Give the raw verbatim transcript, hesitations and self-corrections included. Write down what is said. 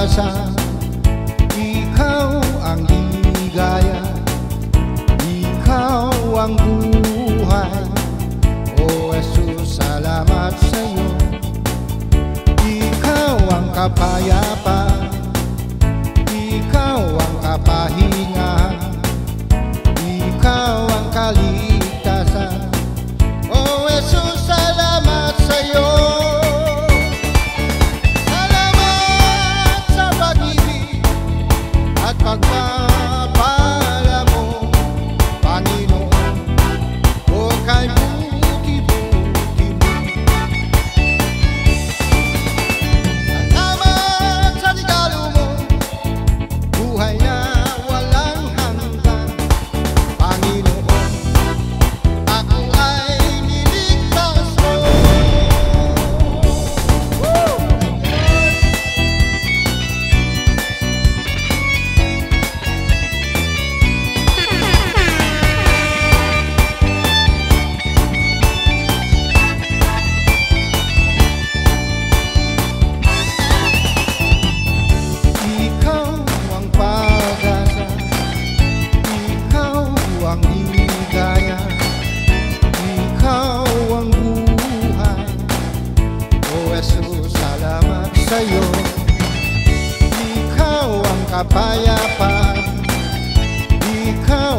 kaligtasan. Ikaw ang ligaya, ikaw ang buhay. O Jesus, salamat sa'yo. Ikaw ang kapayapaan, ikaw ang kapahingahan, ikaw ang kaligtasan. O Jesus, salamat sa'yo. Salamat sa pag-ibig at pagpapala mo, Panginoon. O kay buti-buti mo. Salamat sa regalo mo, buhay na walang hanggan, Panginoon. Ako ay niligtas mo. Woo! Ikaw ang pag-asa, ikaw ang ligaya, ikaw ang buhay. O Jesus, salamat sa'yo. Ikaw ang kapayapaan, ikaw